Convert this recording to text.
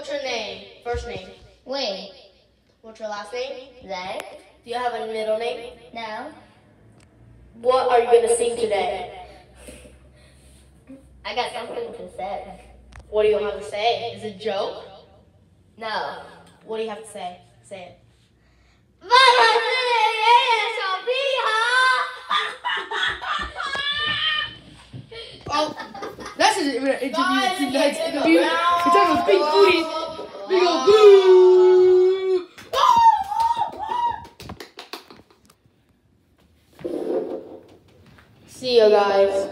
What's your name? First name? Wayne. What's your last name? Zach. Do you have a middle name? No. What are you going to sing today? I got something to say. What do you have to say? Is it a joke? No. What do you have to say? Say it. Oh, that's an interview. Tonight's interview. We're talking about big booty. Big old boo. See you guys.